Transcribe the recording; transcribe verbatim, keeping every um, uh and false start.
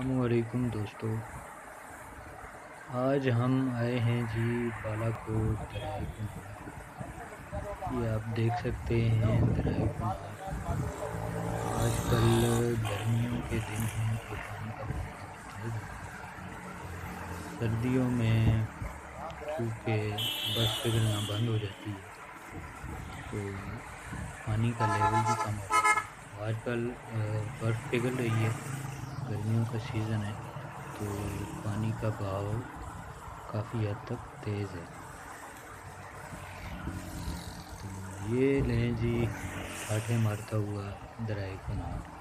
अस्सलामुअलैकुम दोस्तों, आज हम आए हैं जी बालाकोट दरियाए कुनहार। ये आप देख सकते हैं दरियाए कुनहार। आजकल गर्मियों के दिन हैं तो पानी का बहाव काफ़ी तेज़ होता है। सर्दियों में चूँकि बर्फ़ पिघलना बंद हो जाती है तो पानी का लेवल भी कम हो जाता है। तो आजकल बर्फ़ पिघल रही है, गर्मियों का सीज़न है तो पानी का बहाव काफ़ी हद तक तेज़ है। तो ये लें जी ठाठे मारता हुआ दरियाए कुनहार।